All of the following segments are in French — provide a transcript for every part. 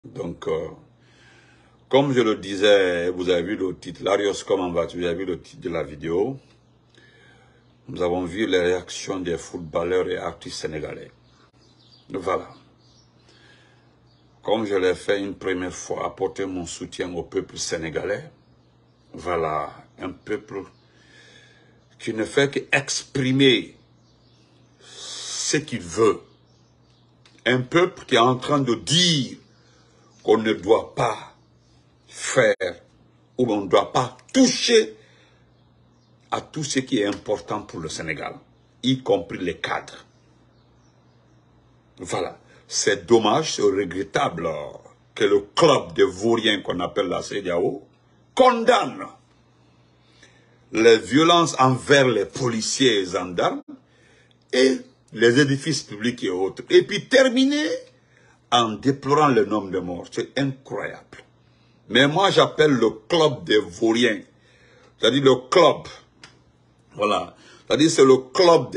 Donc, comme je le disais, vous avez vu le titre, Larios, comment vas-tu? Vous avez vu le titre de la vidéo. Nous avons vu les réactions des footballeurs et artistes sénégalais. Voilà. Comme je l'ai fait une première fois, apporter mon soutien au peuple sénégalais. Voilà, un peuple qui ne fait qu'exprimer ce qu'il veut. Un peuple qui est en train de dire qu'on ne doit pas faire ou on ne doit pas toucher à tout ce qui est important pour le Sénégal, y compris les cadres. Voilà. C'est dommage, c'est regrettable que le club des vauriens qu'on appelle la CEDEAO condamne les violences envers les policiers et gendarmes et les édifices publics et autres. Et puis terminer en déplorant le nombre de morts. C'est incroyable. Mais moi, j'appelle le club des vauriens. C'est-à-dire le club. Voilà. C'est-à-dire c'est le club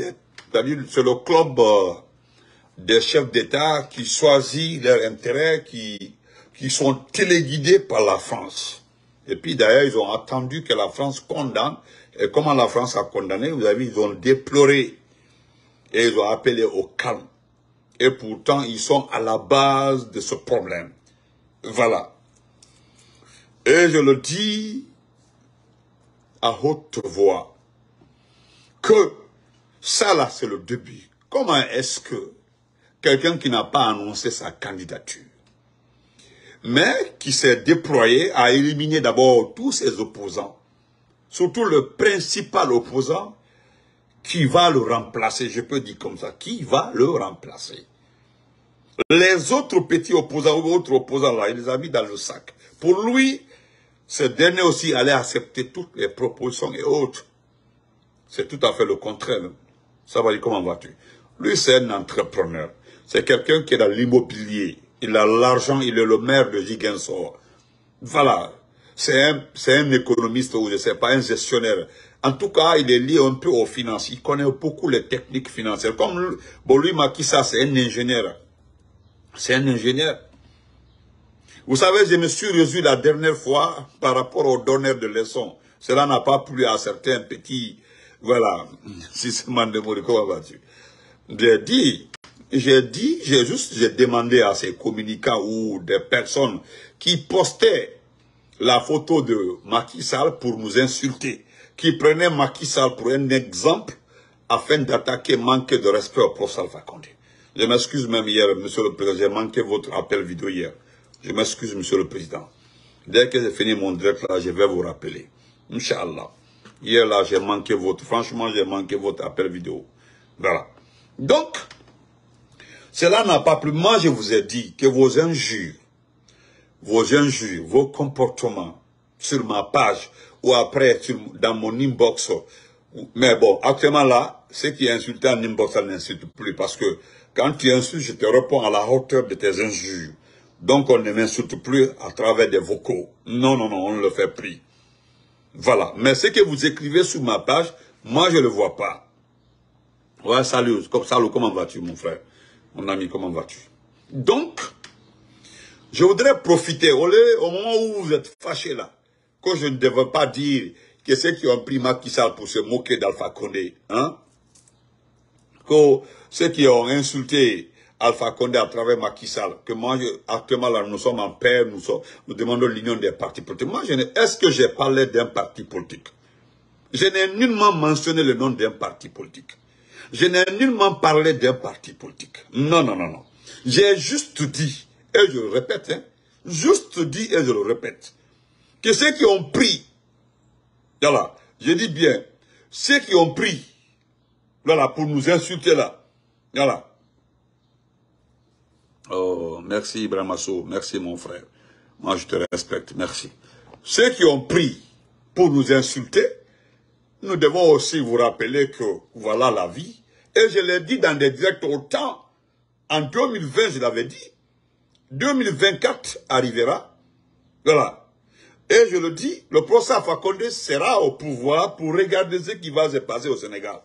des chefs d'État qui choisissent leurs intérêts, qui sont téléguidés par la France. Et puis d'ailleurs, ils ont attendu que la France condamne. Et comment la France a condamné? Vous avez vu, ils ont déploré. Et ils ont appelé au calme. Et pourtant, ils sont à la base de ce problème. Voilà. Et je le dis à haute voix, que ça là, c'est le début. Comment est-ce que quelqu'un qui n'a pas annoncé sa candidature, mais qui s'est déployé à éliminer d'abord tous ses opposants, surtout le principal opposant, qui va le remplacer, je peux dire comme ça, qui va le remplacer. Les autres petits opposants ou autres opposants là, il les a mis dans le sac. Pour lui, ce dernier aussi allait accepter toutes les propositions et autres. C'est tout à fait le contraire. Ça va dire, comment vas-tu? Lui, c'est un entrepreneur. C'est quelqu'un qui est dans l'immobilier. Il a l'argent, il est le maire de Ziguinchor. Voilà. C'est un économiste ou je ne sais pas, un gestionnaire. En tout cas, il est lié un peu aux finances. Il connaît beaucoup les techniques financières. Comme lui, Macky Sall, c'est un ingénieur. C'est un ingénieur. Vous savez, je me suis reçu la dernière fois par rapport aux donneurs de leçons. Cela n'a pas plu à certains petits. Voilà. Si c'est Mandemori, comment vas-tu? J'ai demandé à ces communicants ou des personnes qui postaient la photo de Macky Sall pour nous insulter, qui prenaient Macky Sall pour un exemple afin d'attaquer, manquer de respect au professeur Alpha Condé. Je m'excuse même hier, monsieur le président, j'ai manqué votre appel vidéo hier. Je m'excuse, monsieur le président. Dès que j'ai fini mon direct là, je vais vous rappeler. Inch'Allah. Hier là, franchement, j'ai manqué votre appel vidéo. Voilà. Donc, cela n'a pas plu. Moi, je vous ai dit que vos injures, vos comportements sur ma page ou après dans mon inbox. Mais bon, actuellement là, ceux qui insultent en inbox, ça n'insulte plus parce que quand tu insultes, je te réponds à la hauteur de tes injures. Donc on ne m'insulte plus à travers des vocaux. Non, non, non, on ne le fait plus. Voilà. Mais ce que vous écrivez sur ma page, moi je ne le vois pas. Ouais, salut, comment vas-tu mon frère? Mon ami, comment vas-tu? Donc, je voudrais profiter, au moment où vous êtes fâchés là, que je ne devrais pas dire que ceux qui ont pris Macky Sall pour se moquer d'Alpha Condé, hein, que ceux qui ont insulté Alpha Condé à travers Macky Sall, que moi, actuellement là, nous sommes en paix, nous demandons l'union des partis politiques. Moi, est-ce que j'ai parlé d'un parti politique? Je n'ai nullement mentionné le nom d'un parti politique. Je n'ai nullement parlé d'un parti politique. Non, non, non, non. J'ai juste dit, et je le répète, hein, juste dit et je le répète, que ceux qui ont pris, voilà, je dis bien, ceux qui ont pris, voilà, pour nous insulter là, voilà. Oh, merci Ibrahim Asso, merci mon frère. Moi je te respecte, merci. Ceux qui ont pris pour nous insulter, nous devons aussi vous rappeler que voilà la vie. Et je l'ai dit dans des directs autant, en 2020 je l'avais dit, 2024 arrivera, voilà. Et je le dis, le professeur Alpha Condé sera au pouvoir pour regarder ce qui va se passer au Sénégal.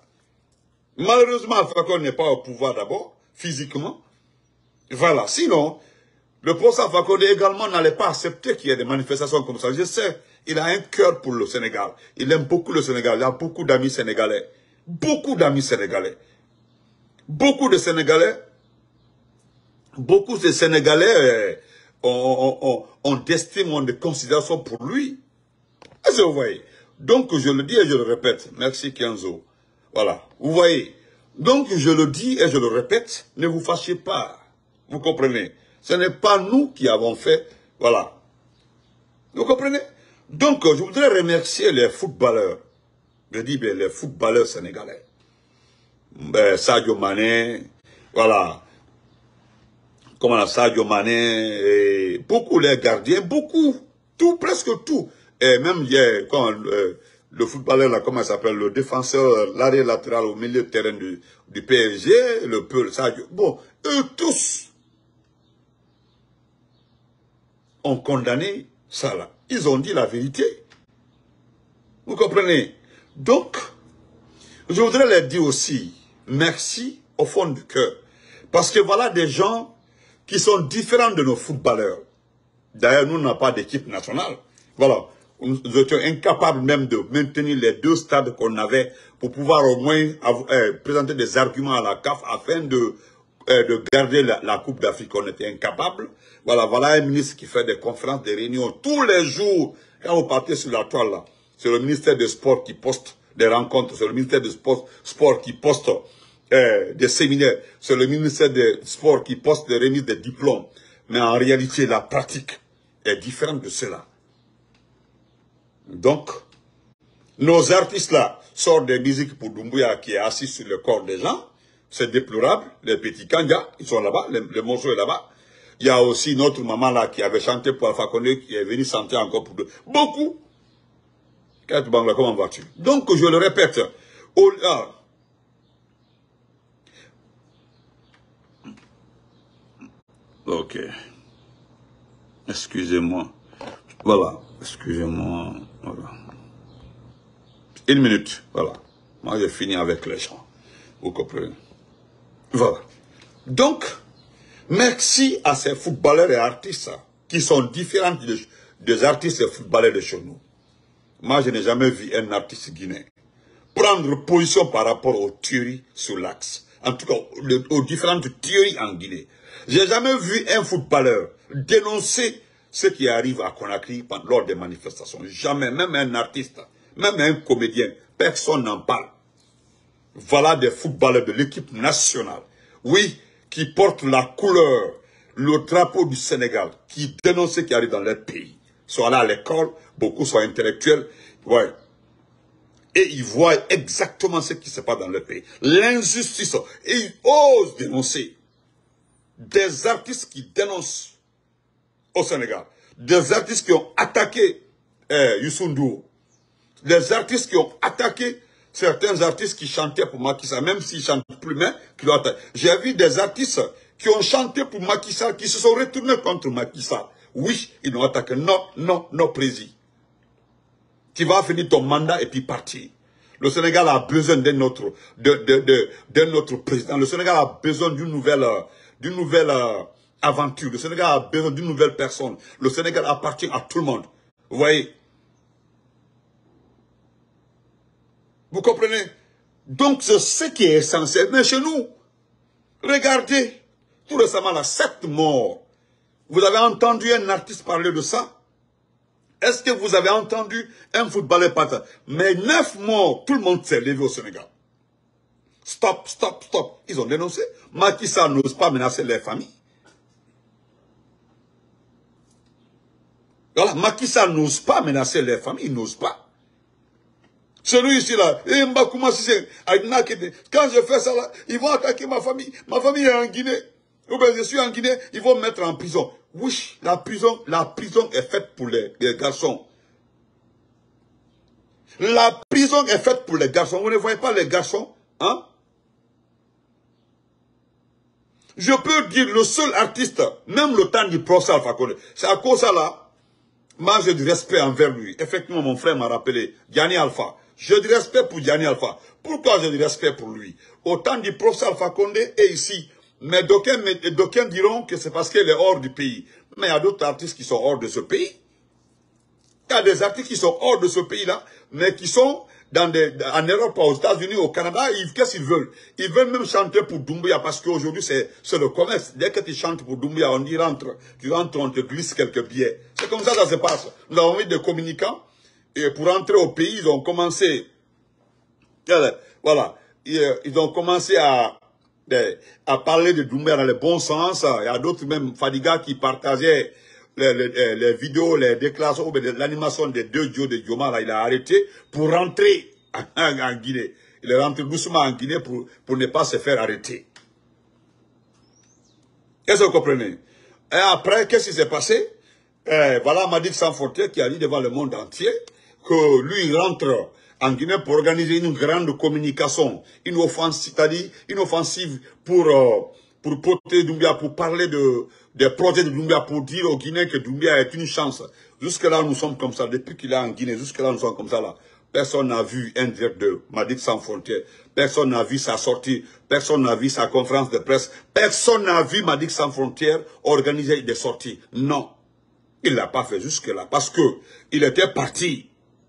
Malheureusement, Alpha Condé n'est pas au pouvoir d'abord, physiquement. Voilà, sinon, Le professeur Alpha Condé également n'allait pas accepter qu'il y ait des manifestations comme ça. Je sais, il a un cœur pour le Sénégal. Il aime beaucoup le Sénégal. Il a beaucoup d'amis sénégalais. Beaucoup d'amis sénégalais. Beaucoup de Sénégalais ont d'estime, ont de considération pour lui. Est-ce que vous voyez? Donc, je le dis et je le répète. Merci, Kenzo. Voilà. Vous voyez? Donc, je le dis et je le répète. Ne vous fâchez pas. Vous comprenez? Ce n'est pas nous qui avons fait. Voilà. Vous comprenez? Donc, je voudrais remercier les footballeurs. Je dis bien les footballeurs sénégalais. Sadio Mané, voilà. Comment on a Sadio Mané, et beaucoup les gardiens, beaucoup, tout, presque tout. Et même hier, quand le footballeur, là, comment il s'appelle, le défenseur, l'arrière latéral au milieu de terrain du PSG, le Sadio, bon, eux tous ont condamné ça là. Ils ont dit la vérité. Vous comprenez? Donc, je voudrais leur dire aussi, merci au fond du cœur. Parce que voilà des gens qui sont différents de nos footballeurs. D'ailleurs, nous n'avons pas d'équipe nationale. Voilà. Nous étions incapables même de maintenir les 2 stades qu'on avait pour pouvoir au moins présenter des arguments à la CAF afin de garder la Coupe d'Afrique. On était incapables. Voilà, voilà un ministre qui fait des conférences, des réunions tous les jours. Quand vous partez sur la toile là, c'est le ministère des Sports qui poste des rencontres, c'est le ministère des Sports qui poste des séminaires, c'est le ministère des Sports qui poste des remises de diplômes. Mais en réalité, la pratique est différente de cela. Donc, nos artistes-là sortent des musiques pour Doumbouya qui est assis sur le corps des gens. C'est déplorable. Les petits Kanga, ils sont là-bas, le morceau est là-bas. Il y a aussi notre maman là qui avait chanté pour Alpha Condé, qui est venue chanter encore pour beaucoup. Comment vas-tu? Donc, je le répète, ok. Excusez-moi. Voilà. Excusez-moi. Voilà. 1 minute. Voilà. Moi, j'ai fini avec les gens. Vous comprenez? Voilà. Donc, merci à ces footballeurs et artistes qui sont différents des artistes et footballeurs de chez nous. Moi, je n'ai jamais vu un artiste guinéen prendre position par rapport aux tueries sur l'axe. En tout cas, aux différentes tueries en Guinée. J'ai jamais vu un footballeur dénoncer ce qui arrive à Conakry lors des manifestations. Jamais. Même un artiste, même un comédien, personne n'en parle. Voilà des footballeurs de l'équipe nationale. Oui, qui portent la couleur, le drapeau du Sénégal, qui dénoncent ce qui arrive dans leur pays. Soit là à l'école, beaucoup sont intellectuels. Ouais. Et ils voient exactement ce qui se passe dans leur pays. L'injustice. Et ils osent dénoncer. Des artistes qui dénoncent au Sénégal. Des artistes qui ont attaqué Youssou N'Dour. Des artistes qui ont attaqué certains artistes qui chantaient pour Macky Sall, même s'ils ne chantent plus, mais qui l'ont attaqué. J'ai vu des artistes qui ont chanté pour Macky Sall, qui se sont retournés contre Macky Sall. Oui, ils l'ont attaqué. Non, non, non, président. Tu vas finir ton mandat et puis partir. Le Sénégal a besoin d'un autre président. Le Sénégal a besoin d'une nouvelle aventure. Le Sénégal a besoin d'une nouvelle personne. Le Sénégal appartient à tout le monde. Vous voyez? Vous comprenez? Donc, c'est ce qui est essentiel. Mais chez nous, regardez, tout récemment, là, 7 morts. Vous avez entendu un artiste parler de ça? Est-ce que vous avez entendu un footballeur parler? Mais 9 morts, tout le monde s'est levé au Sénégal. Stop, stop, stop. Ils ont dénoncé. Macky Sall n'ose pas menacer les familles. Voilà, Macky Sall n'ose pas menacer les familles, il n'ose pas. Celui ici là, quand je fais ça là, ils vont attaquer ma famille. Ma famille est en Guinée. Ou bien je suis en Guinée, ils vont me mettre en prison. Oui, la prison est faite pour les garçons. La prison est faite pour les garçons. Vous ne voyez pas les garçons, hein? Je peux dire le seul artiste, même le temps du professeur Alpha Condé, c'est à cause de ça là, moi j'ai du respect envers lui. Effectivement, mon frère m'a rappelé, Gianni Alpha. J'ai du respect pour Gianni Alpha. Pourquoi j'ai du respect pour lui? Au temps du professeur Alpha Condé et ici, Mais d'aucuns diront que c'est parce qu'elle est hors du pays. Mais il y a d'autres artistes qui sont hors de ce pays. Il y a des artistes qui sont hors de ce pays-là, mais qui sont en Europe, aux États-Unis, au Canada. Qu'est-ce qu'ils veulent? Ils veulent même chanter pour Doumbouya, parce qu'aujourd'hui, c'est le commerce. Dès que tu chantes pour Doumbouya, on dit rentre. Tu rentres, on te glisse quelques billets. C'est comme ça que ça se passe. Nous avons eu des communicants, et pour entrer au pays, ils ont commencé, voilà, ils ont commencé à parler de Doumbouya dans le bon sens. Il y a d'autres, même Fadiga, qui partageaient les vidéos, les déclarations, l'animation des deux duos de Dioma, là, il a arrêté pour rentrer en Guinée. Il est rentré doucement en Guinée pour ne pas se faire arrêter. Est-ce que vous comprenez? Et après, qu'est-ce qui s'est passé? Voilà Madick Sans Frontières qui a dit devant le monde entier que lui, il rentre en Guinée pour organiser une grande communication, une offensive, c'est-à-dire une offensive pour protéger Doumbouya, pour parler des projets de Doumbouya, pour dire aux Guinéens que Doumbouya est une chance. Jusque-là, nous sommes comme ça. Depuis qu'il est en Guinée, jusque-là, nous sommes comme ça là. Personne n'a vu un direct de Madick Sans Frontières. Personne n'a vu sa sortie. Personne n'a vu sa conférence de presse. Personne n'a vu Madick Sans Frontières organiser des sorties. Non. Il ne l'a pas fait jusque-là. Parce que il était parti.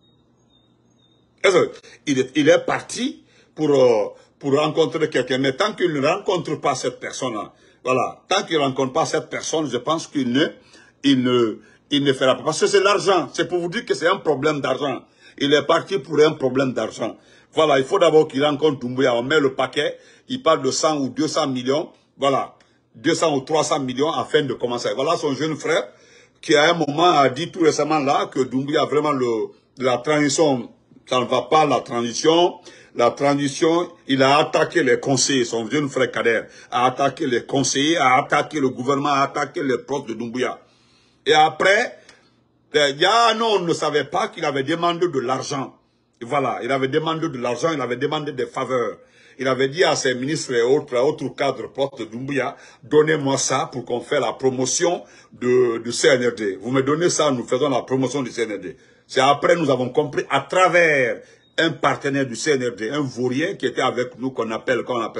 Il est parti pour rencontrer quelqu'un. Mais tant qu'il ne rencontre pas cette personne-là, voilà, tant qu'il ne rencontre pas cette personne, je pense qu'il ne fera pas. Parce que c'est l'argent. C'est pour vous dire que c'est un problème d'argent. Il est parti pour un problème d'argent. Voilà, il faut d'abord qu'il rencontre Doumbouya. On met le paquet. Il parle de 100 ou 200 millions. Voilà, 200 ou 300 millions afin de commencer. Voilà son jeune frère qui à un moment a dit tout récemment là que Doumbouya vraiment la transition, ça ne va pas, la transition, il a attaqué les conseillers, son jeune frère Kader a attaqué les conseillers, a attaqué le gouvernement, a attaqué les proches de Doumbouya. Et après, on ne savait pas qu'il avait demandé de l'argent. Voilà, il avait demandé de l'argent, il avait demandé des faveurs. Il avait dit à ses ministres et autres cadres proches de Doumbouya, donnez-moi ça pour qu'on fasse la promotion du CNRD. Vous me donnez ça, nous faisons la promotion du CNRD. C'est après nous avons compris à travers un partenaire du CNRD, un vaurien qui était avec nous, qu'on appelle comment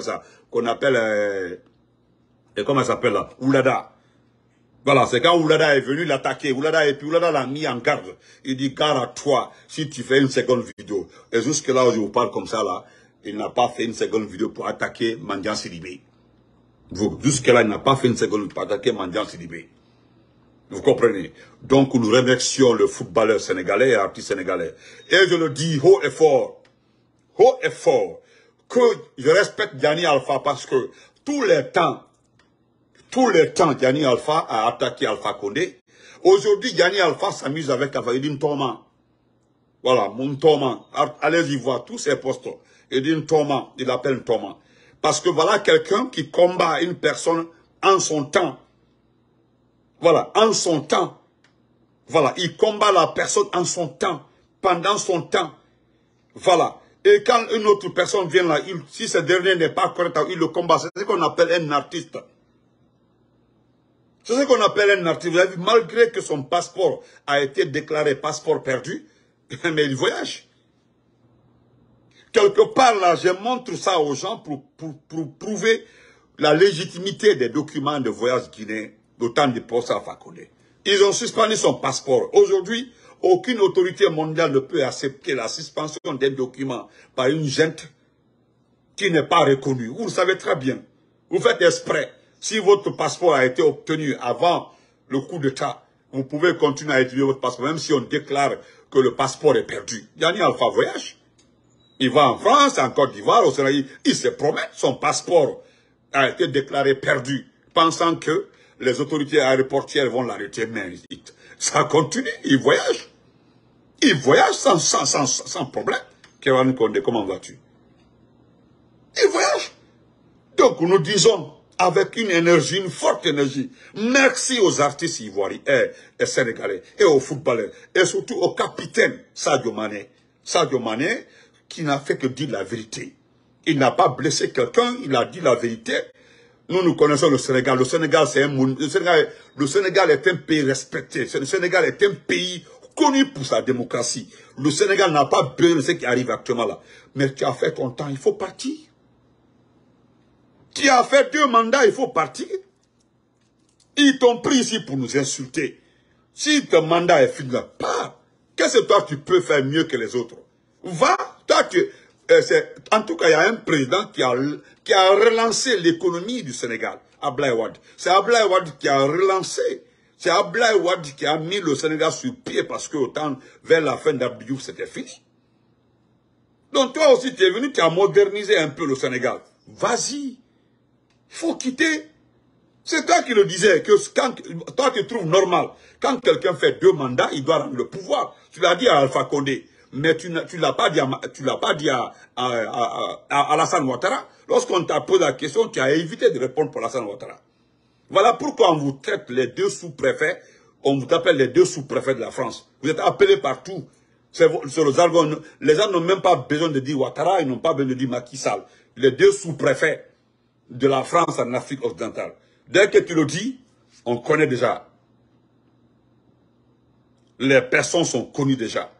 elle s'appelle là, Oulada. Voilà, c'est quand Oulada est venu l'attaquer. Et puis Oulada l'a mis en garde. Il dit, garde à toi, si tu fais une seconde vidéo. Et jusque là où je vous parle comme ça là, il n'a pas fait une seconde vidéo pour attaquer Mandian Sidibé. Jusque là, il n'a pas fait une seconde vidéo pour attaquer Mandian Sidibé. Vous comprenez? Donc, nous remercions le footballeur sénégalais et l'artiste sénégalais. Et je le dis haut et fort, que je respecte Diani Alpha parce que tous les temps, Diani Alpha a attaqué Alpha Condé. Aujourd'hui, Diani Alpha s'amuse avec Edine Thomas. Voilà, mon Thomas. Allez-y voir tous ces postes. Edine Thomas, il l'appelle Thomas. Parce que voilà quelqu'un qui combat une personne en son temps. Voilà, en son temps. Voilà, il combat la personne en son temps, pendant son temps. Voilà. Et quand une autre personne vient là, si ce dernier n'est pas correct, il le combat. C'est ce qu'on appelle un artiste. C'est ce qu'on appelle un artiste. Vous avez vu, malgré que son passeport a été déclaré passeport perdu, mais il voyage. Quelque part là, je montre ça aux gens pour prouver la légitimité des documents de voyage guinéen au temps du procès Alpha Condé. Ils ont suspendu son passeport. Aujourd'hui, aucune autorité mondiale ne peut accepter la suspension d'un document par une gente qui n'est pas reconnue. Vous le savez très bien. Vous faites exprès. Si votre passeport a été obtenu avant le coup d'État, vous pouvez continuer à utiliser votre passeport, même si on déclare que le passeport est perdu. Diani Alpha voyage. Il va en France, en Côte d'Ivoire, au Sénégal. Il se promène. Son passeport a été déclaré perdu, pensant que les autorités aéroportières vont l'arrêter. Mais ça continue. Il voyage. Il voyage sans problème. Kéran Condé, comment vas-tu? Il voyage. Donc nous disons, avec une énergie, une forte énergie, merci aux artistes ivoiriens et sénégalais, et aux footballeurs, et surtout au capitaine Sadio Mané. Sadio Mané, qui n'a fait que dire la vérité. Il n'a pas blessé quelqu'un, il a dit la vérité. Nous connaissons le Sénégal. Le Sénégal, c'est le Sénégal est un pays respecté. Le Sénégal est un pays connu pour sa démocratie. Le Sénégal n'a pas besoin de ce qui arrive actuellement là. Mais tu as fait ton temps, il faut partir. Tu as fait 2 mandats, il faut partir. Ils t'ont pris ici pour nous insulter. Si ton mandat est fini, pars. Qu'est-ce que toi tu peux faire mieux que les autres? Va, toi en tout cas, il y a un président qui a relancé l'économie du Sénégal, Abdoulaye Wade. C'est Abdoulaye Wade qui a relancé. C'est Abdoulaye Wade qui a mis le Sénégal sur pied parce que autant vers la fin d'Abdou Diouf, c'était fini. Donc toi aussi, tu es venu, tu as modernisé un peu le Sénégal. Vas-y. Il faut quitter. C'est toi qui le disais, que quand toi tu trouves normal, quand quelqu'un fait 2 mandats, il doit rendre le pouvoir. Tu l'as dit à Alpha Condé, mais tu l'as pas dit à Alassane Ouattara. Lorsqu'on t'a posé la question, tu as évité de répondre pour Alassane Ouattara. Voilà pourquoi on vous traite les 2 sous-préfets, on vous appelle les 2 sous-préfets de la France. Vous êtes appelés partout. C'est le jargon. Les gens n'ont même pas besoin de dire Ouattara, ils n'ont pas besoin de dire Macky Sall. Les 2 sous-préfets de la France en Afrique occidentale. Dès que tu le dis, on connaît déjà. Les personnes sont connues déjà.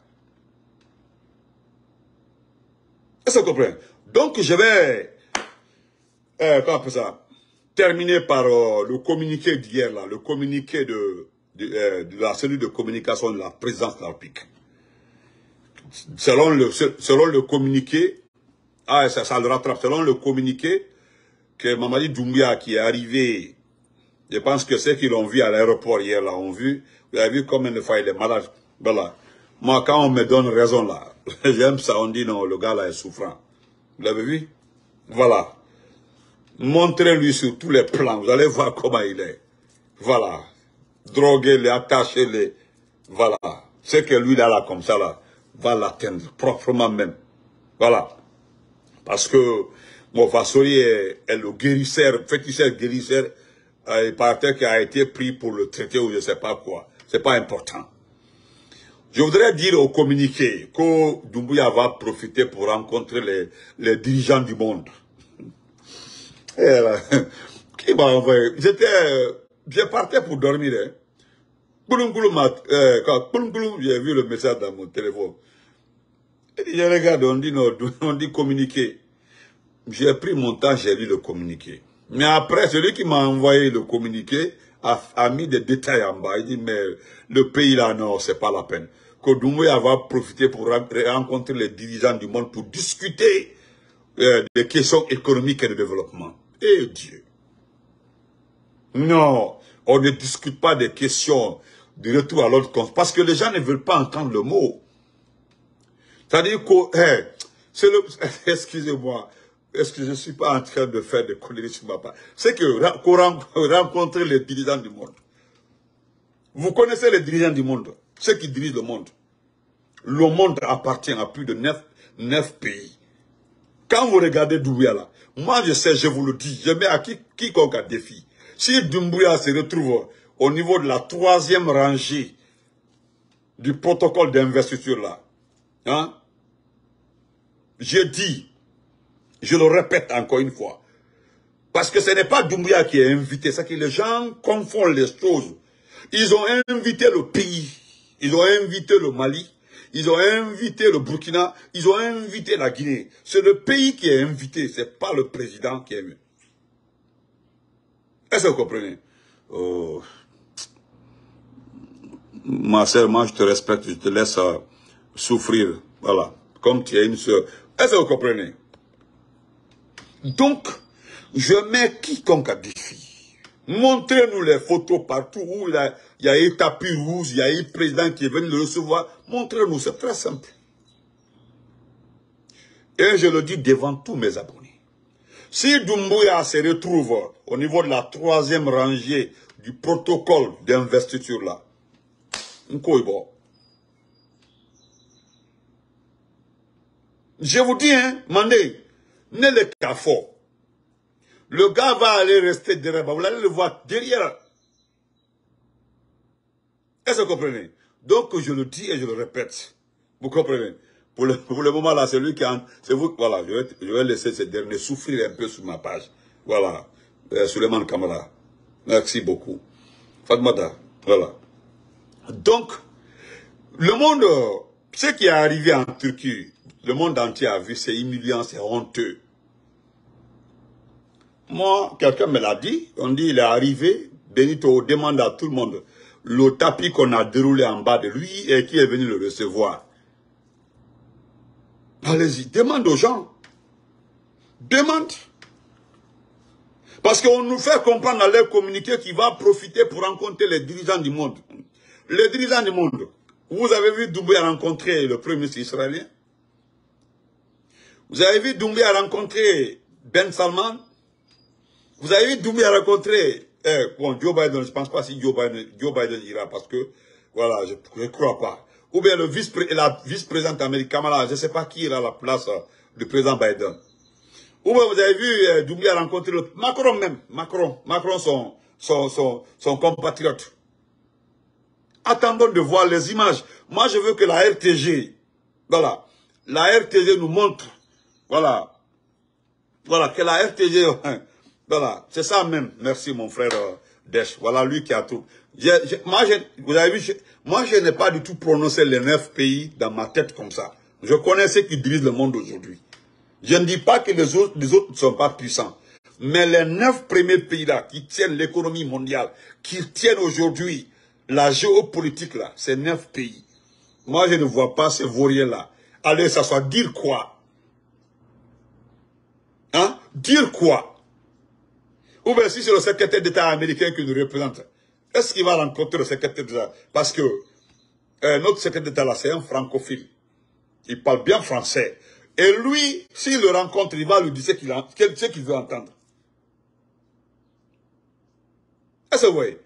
Est-ce que vous comprenez? Donc je vais, comment on appelle ça, terminer par le communiqué d'hier, là, le communiqué de la cellule de communication de la présidence de la République. Selon le communiqué, ça le rattrape, selon le communiqué que Mamadi Doumbouya qui est arrivé, je pense que ceux qui l'ont vu à l'aéroport hier, là, ont vu, vous avez vu combien de fois il est malade. Voilà. Moi, quand on me donne raison, là, j'aime ça, on dit non, le gars là est souffrant. Vous l'avez vu? Voilà. Montrez-lui sur tous les plans, vous allez voir comment il est. Voilà. Droguez-les, attachez-les. Voilà. C'est que lui, là, comme ça, là, va l'atteindre, proprement même. Voilà. Parce que, mon Fassori est le guérisseur, féticheur guérisseur, il paraît qu'il a été pris pour le traiter ou je ne sais pas quoi. C'est pas important. Je voudrais dire au communiqué que Doumbouya va profiter pour rencontrer les dirigeants du monde. Et là, qui m'a envoyé? Je partais pour dormir. Hein. J'ai vu le message dans mon téléphone. Et je regarde, on dit communiqué. J'ai pris mon temps, j'ai lu le communiqué. Mais après, celui qui m'a envoyé le communiqué a mis des détails en bas. Il dit, mais le pays là, non, c'est pas la peine. Que Doumbouya va profiter pour rencontrer les dirigeants du monde pour discuter des questions économiques et de développement. Eh Dieu. Non, on ne discute pas des questions de retour à l'autre compte. Parce que les gens ne veulent pas entendre le mot. C'est-à-dire que, excusez-moi, est-ce que je ne suis pas en train de faire des conneries sur ma part? C'est que rencontrer les dirigeants du monde. Vous connaissez les dirigeants du monde, ceux qui dirigent le monde. Le monde appartient à plus de 9 pays. Quand vous regardez Doumbouya là, moi je sais, je vous le dis, je mets à quiconque à défi. Si Doumbouya se retrouve au niveau de la 3e rangée du protocole d'investiture là, hein, je dis, je le répète encore une fois, parce que ce n'est pas Doumbouya qui est invité, c'est que les gens confondent les choses. Ils ont invité le pays, ils ont invité le Mali, ils ont invité le Burkina, ils ont invité la Guinée. C'est le pays qui est invité, ce n'est pas le président qui est invité. Est-ce que vous comprenez? Oh. Ma sœur, moi je te respecte, je te laisse souffrir. Voilà. Comme tu es une sœur. Est-ce que vous comprenez? Donc, je mets quiconque à défi. Montrez-nous les photos partout où il y a eu tapis rouge, il y a eu le président qui est venu le recevoir. Montrez-nous, c'est très simple. Et je le dis devant tous mes abonnés. Si Doumbouya se retrouve au niveau de la 3e rangée du protocole d'investiture là, je vous dis, hein, Mandé, ne le cas fort. Le gars va aller rester derrière, vous allez le voir derrière. Est-ce que vous comprenez? Donc je le dis et je le répète. Vous comprenez? Pour le moment là, c'est lui qui a... C'est vous, voilà, je vais laisser ce dernier souffrir un peu sur ma page. Voilà. Souleymane Kamara. Merci beaucoup. Fatmata. Voilà. Donc, le monde, ce qui est arrivé en Turquie, le monde entier a vu, c'est humiliant, c'est honteux. Moi, quelqu'un me l'a dit. On dit, il est arrivé. Benito demande à tout le monde le tapis qu'on a déroulé en bas de lui et qui est venu le recevoir. Allez-y, demande aux gens. Demande. Parce qu'on nous fait comprendre dans leur communiqué qu'il va profiter pour rencontrer les dirigeants du monde. Les dirigeants du monde. Vous avez vu Doumbouya rencontrer le premier ministre israélien? Vous avez vu Doumbouya rencontrer Ben Salman? Vous avez vu Doumbouya rencontrer bon, Joe Biden? Je ne pense pas si Joe Biden ira parce que, voilà, je ne crois pas. Ou bien la vice-présidente américaine, je ne sais pas qui ira à la place du président Biden. Ou bien vous avez vu Doumbouya rencontrer Macron même. Macron son compatriote. Attendons de voir les images. Moi, je veux que la RTG, voilà, la RTG nous montre, voilà, que la RTG, voilà, c'est ça même. Merci mon frère Desch. Voilà lui qui a tout. Vous avez vu, moi je n'ai pas du tout prononcé les 9 pays dans ma tête comme ça. Je connais ceux qui dirigent le monde aujourd'hui. Je ne dis pas que les autres ne sont pas puissants. Mais les 9 premiers pays-là qui tiennent l'économie mondiale, qui tiennent aujourd'hui la géopolitique là, ces 9 pays. Moi, je ne vois pas ces vauriens-là. Allez, ça soit dire quoi? Hein? Dire quoi? Ou bien si c'est le secrétaire d'État américain qui nous représente, est-ce qu'il va rencontrer le secrétaire d'État? Parce que notre secrétaire d'État là, c'est un francophile. Il parle bien français. Et lui, s'il le rencontre, il va lui dire ce qu'il veut entendre. Est-ce que vous voyez?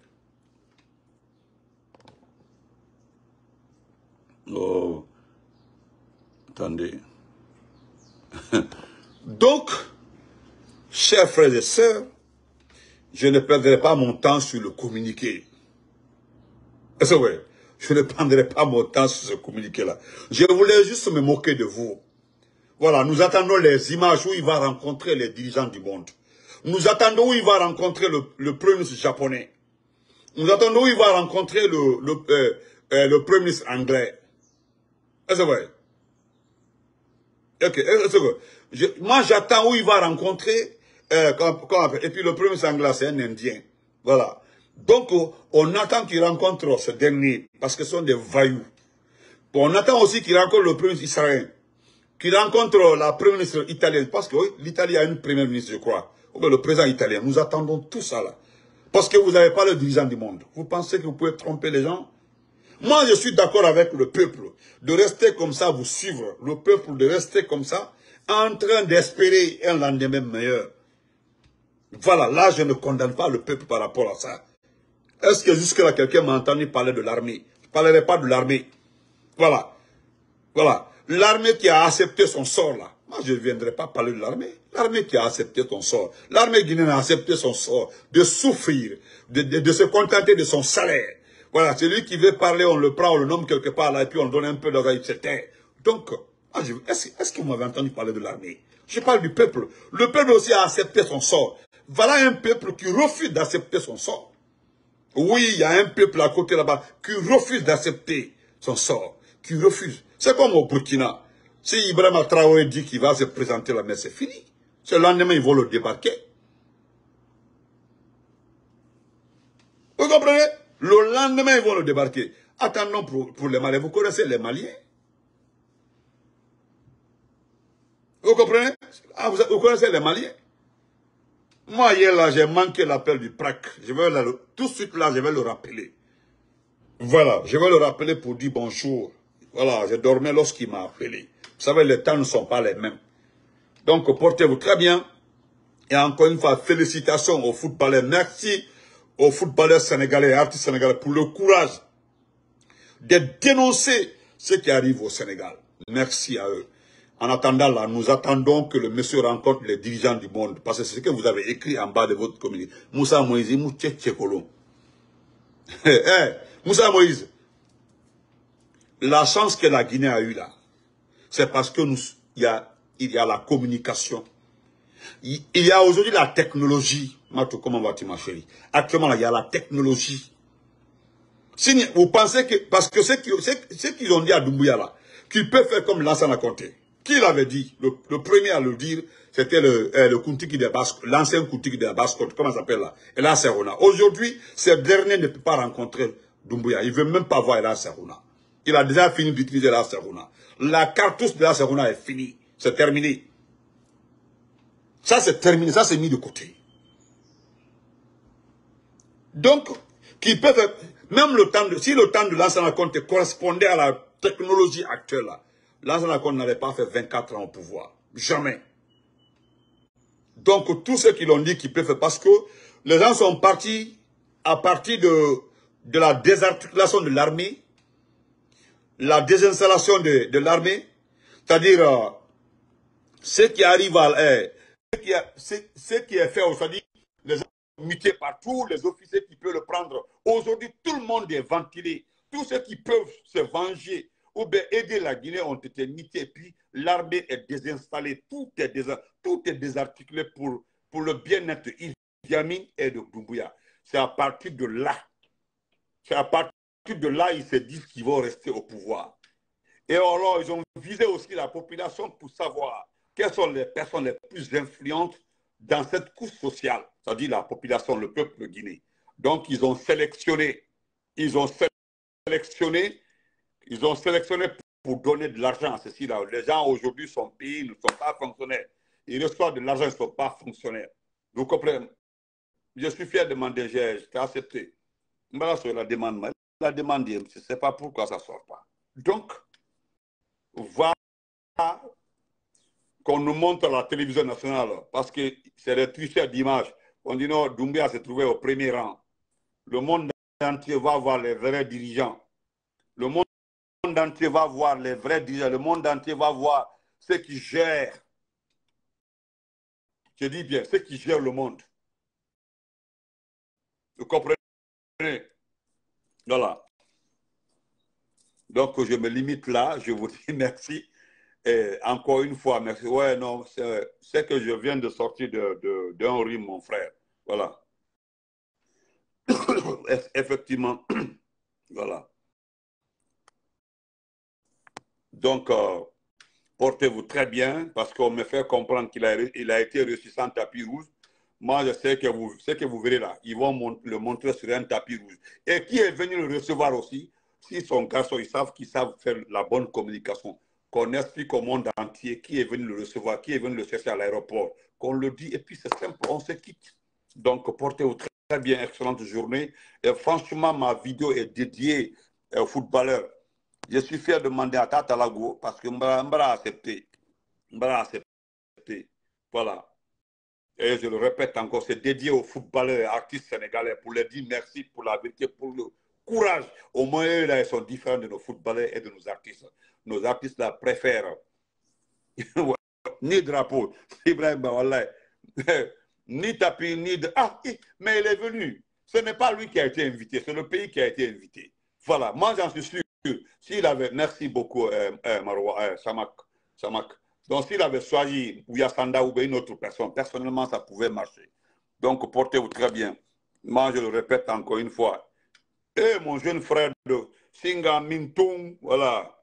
Oh, attendez. Donc, chers frères et sœurs, je ne perdrai pas mon temps sur le communiqué. Est-ce que vous voyez? Je ne prendrai pas mon temps sur ce communiqué-là. Je voulais juste me moquer de vous. Voilà, nous attendons les images où il va rencontrer les dirigeants du monde. Nous attendons où il va rencontrer le premier ministre japonais. Nous attendons où il va rencontrer le premier ministre anglais. Est-ce que vous voyez? Ok, est-ce que moi j'attends où il va rencontrer, et puis le premier ministre anglais c'est un Indien. Voilà. Donc on attend qu'il rencontre ce dernier, parce que ce sont des vaillous. On attend aussi qu'il rencontre le premier ministre israélien, qu'il rencontre la première ministre italienne, parce que oui, l'Italie a une première ministre, je crois, ou bien le président italien. Nous attendons tout ça là. Parce que vous n'avez pas le dirigeant du monde. Vous pensez que vous pouvez tromper les gens? Moi, je suis d'accord avec le peuple de rester comme ça, vous suivre. Le peuple de rester comme ça, en train d'espérer un lendemain meilleur. Voilà, là, je ne condamne pas le peuple par rapport à ça. Est-ce que jusque-là, quelqu'un m'a entendu parler de l'armée? Je ne parlerai pas de l'armée. Voilà. Voilà. L'armée qui a accepté son sort, là. Moi, je ne viendrai pas parler de l'armée. L'armée qui a accepté son sort. L'armée guinéenne a accepté son sort. De souffrir, de se contenter de son salaire. Voilà, celui qui veut parler, on le prend, on le nomme quelque part là, et puis on donne un peu d'argent, etc. Donc, est-ce que vous m'avez entendu parler de l'armée? Je parle du peuple. Le peuple aussi a accepté son sort. Voilà un peuple qui refuse d'accepter son sort. Oui, il y a un peuple à côté là-bas qui refuse d'accepter son sort. Qui refuse. C'est comme au Burkina. Si Ibrahima Traoré dit qu'il va se présenter là, mais c'est fini. Ce lendemain, ils vont le débarquer. Vous comprenez? Le lendemain, ils vont le débarquer. Attendons pour les Maliens. Vous connaissez les Maliens? Vous comprenez? Ah, vous connaissez les Maliens? Moi, hier, là, j'ai manqué l'appel du PRAC. Tout de suite, là, je vais le rappeler. Voilà, je vais le rappeler pour dire bonjour. Voilà, je dormais lorsqu'il m'a appelé. Vous savez, les temps ne sont pas les mêmes. Donc, portez-vous très bien. Et encore une fois, félicitations aux footballeurs. Merci aux footballeurs sénégalais et artistes sénégalais pour le courage de dénoncer ce qui arrive au Sénégal. Merci à eux. En attendant là, nous attendons que le monsieur rencontre les dirigeants du monde. Parce que c'est ce que vous avez écrit en bas de votre communiqué. Moussa Moïse, Moussa Moïse, la chance que la Guinée a eue là, c'est parce que il y a la communication. Il y a aujourd'hui la technologie. Matou, comment vas-tu, ma chérie? Actuellement, là, il y a la technologie. Si vous pensez que, parce que ce qu'ils ont dit à Doumbouya là, qu'ils peuvent faire comme Lansana Conté. Qui l'avait dit? Le premier à le dire, c'était le Kuntiki de Basque, l'ancien Kuntiki de Basque, comment ça s'appelle là? Ela Serona. Aujourd'hui, ce dernier ne peut pas rencontrer Doumbouya. Il ne veut même pas voir Ela Serona. Il a déjà fini d'utiliser Ela Serona. La cartouche de Ela Serona est finie. C'est terminé. Ça, c'est terminé. Ça, c'est mis de côté. Donc, qui peuvent, même le temps de, si le temps de l'ancien compte correspondait à la technologie actuelle, l'ancien compte n'avait pas fait 24 ans au pouvoir. Jamais. Donc, tous ceux qui l'ont dit qu'ils peuvent, parce que les gens sont partis à partir de la désarticulation de l'armée, la désinstallation de l'armée, c'est-à-dire, ce qui arrive à, ce qui est fait, c'est-à-dire, les gens sont mutés par tous les officiers qui peuvent le prendre. Aujourd'hui, tout le monde est ventilé. Tous ceux qui peuvent se venger ou bien aider la Guinée ont été mutés. Puis l'armée est désinstallée. Tout est désarticulé pour le bien-être de Idi Amin et de Doumbouya. C'est à partir de là. C'est à partir de là, ils se disent qu'ils vont rester au pouvoir. Et alors, ils ont visé aussi la population pour savoir quelles sont les personnes les plus influentes dans cette couche sociale, c'est-à-dire la population, le peuple guinéen. Donc, ils ont sélectionné pour donner de l'argent à ceci-là. Les gens aujourd'hui sont payés, ils ne sont pas fonctionnaires. Ils reçoivent de l'argent, ils ne sont pas fonctionnaires. Vous comprenez? Je suis fier de demander, j'ai accepté. La demande, je ne sais pas pourquoi ça ne sort pas. Donc, voilà qu'on nous montre à la télévision nationale, parce que c'est des tricheurs d'images. On dit non, Doumbouya s'est trouvé au premier rang. Le monde entier va voir les vrais dirigeants. Le monde entier va voir les vrais dirigeants. Le monde entier va voir ceux qui gèrent. Je dis bien, ceux qui gèrent le monde. Vous comprenez? Voilà. Donc, je me limite là. Je vous dis merci. Et encore une fois, merci. Ouais, non, c'est que je viens de sortir d'un rime, mon frère. Voilà. Effectivement. Voilà. Donc, portez-vous très bien parce qu'on me fait comprendre qu'il a été reçu sans tapis rouge. Moi, je sais que ce que vous verrez là, ils vont le montrer sur un tapis rouge. Et qui est venu le recevoir aussi, si son garçon, qu'ils savent faire la bonne communication, qu'on explique au monde entier qui est venu le recevoir, qui est venu le chercher à l'aéroport, qu'on le dit, et puis c'est simple, on se quitte. Donc, portez-vous très bien, excellente journée. Et franchement, ma vidéo est dédiée aux footballeurs. Je suis fier de demander à Tata Lago parce que Mbara a accepté. Mbara a accepté. Voilà. Et je le répète encore, c'est dédié aux footballeurs et artistes sénégalais pour leur dire merci pour la vérité, pour le courage. Au moins, eux, là, ils sont différents de nos footballeurs et de nos artistes. Nos artistes, là, préfèrent ni drapeau, Ibrahim Bawallah, ni tapis, ni de... Ah, mais il est venu. Ce n'est pas lui qui a été invité, c'est le pays qui a été invité. Voilà, moi, j'en suis sûr. S'il avait... Merci beaucoup, Marwa, Samak. Donc, s'il avait choisi Ouyasanda ou une autre personne, personnellement, ça pouvait marcher. Donc, portez-vous très bien. Moi, je le répète encore une fois. Et mon jeune frère de Singa Mintung, voilà.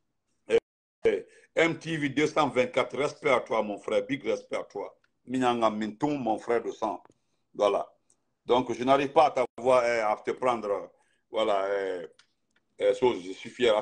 MTV 224, respect à toi, mon frère, big respect à toi. Minyanga Mintung, mon frère de sang. Voilà. Donc, je n'arrive pas à t'avoir, à te prendre, voilà, je suis fier.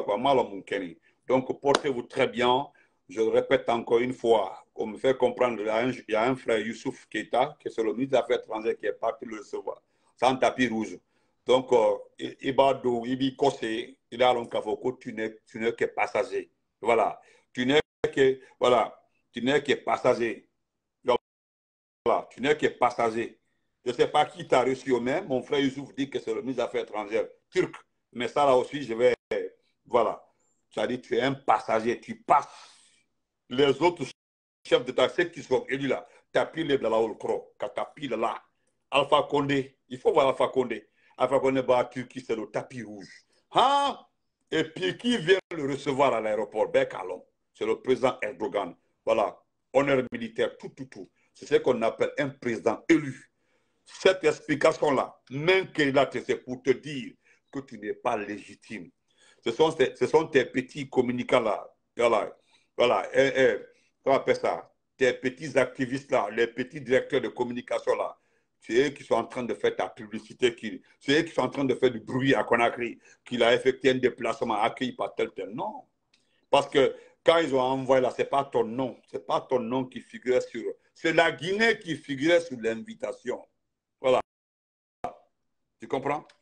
Donc, portez-vous très bien. Je le répète encore une fois, on me fait comprendre, il y a un frère, Youssouf Keita, qui est le ministre des Affaires étrangères, qui est parti le recevoir, sans tapis rouge. Donc, Ibadou, Ibi Kosé, il a l'onkafoko, tu n'es que passager. Voilà. Tu n'es que passager. Voilà. Tu n'es que passager. Je ne sais pas qui t'a reçu au même. Mon frère Youssouf dit que c'est le ministre des Affaires étrangères turc. Mais ça, là aussi, je vais... Voilà. C'est-à-dire, tu es un passager, tu passes. Les autres chefs d'État, ceux qui sont élus là, tapis dans la Holcro, tapis là. Alpha Condé, il faut voir Alpha Condé. Alpha Condé, Turquie, c'est le tapis rouge. Hein? Et puis, qui vient le recevoir à l'aéroport? Bekalon. C'est le président Erdogan. Voilà. Honneur militaire, tout. C'est ce qu'on appelle un président élu. Cette explication-là, même qu'il a, c'est pour te dire que tu n'es pas légitime. Ce sont tes petits communicants là. Voilà. Voilà, on appelle ça, tes petits activistes là, les petits directeurs de communication là, c'est eux qui sont en train de faire ta publicité, c'est eux qui sont en train de faire du bruit à Conakry, qu'il a effectué un déplacement accueilli par tel tel. Non. Parce que quand ils ont envoyé là, c'est pas ton nom qui figurait sur. C'est la Guinée qui figurait sur l'invitation. Voilà. Tu comprends?